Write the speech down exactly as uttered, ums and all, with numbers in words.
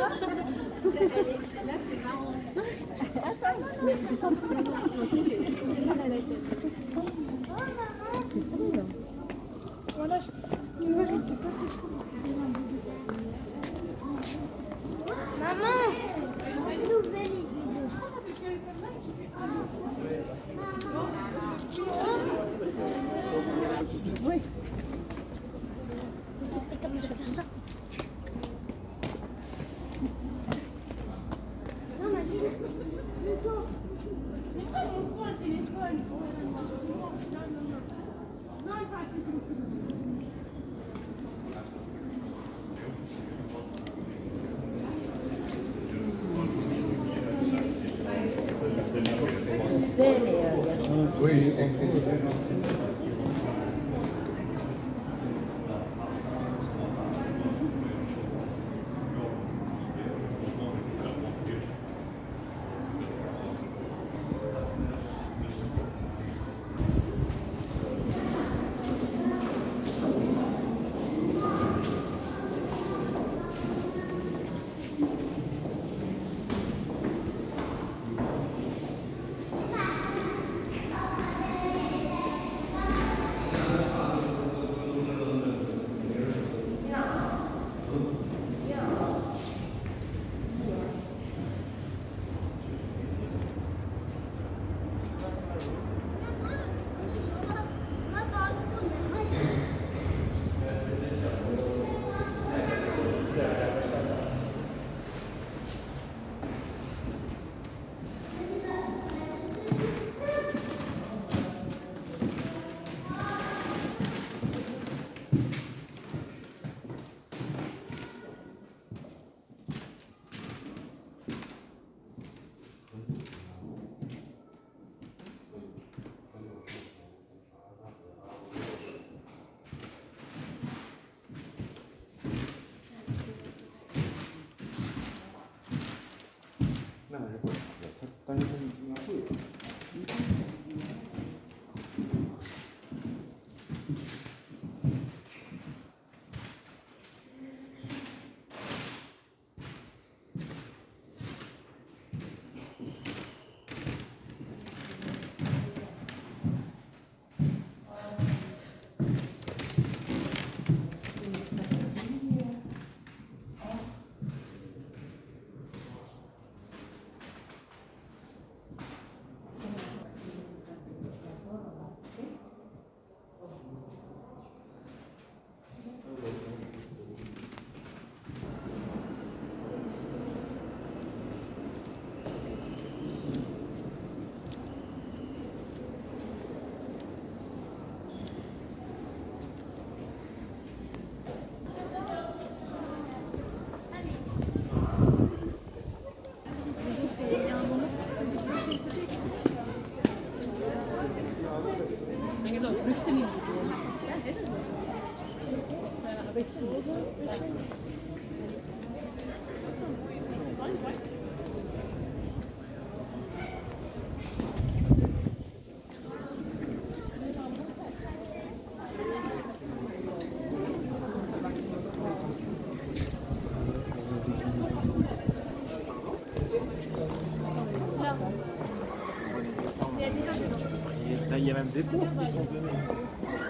Là, c'est marrant. Attends, mais c'est pas trop marrant. J'ai mal à la tête. Voilà, je moi, je me suis cassée trop. Maman, nouvelle idée. Oui. Comment je vais faire ça? Non, ma fille, plutôt. Mais toi, on prend le téléphone. Non, non, non. Non, il parle plus. Je sais, mais euh, oui, Il y a même des pauvres qui sont venus.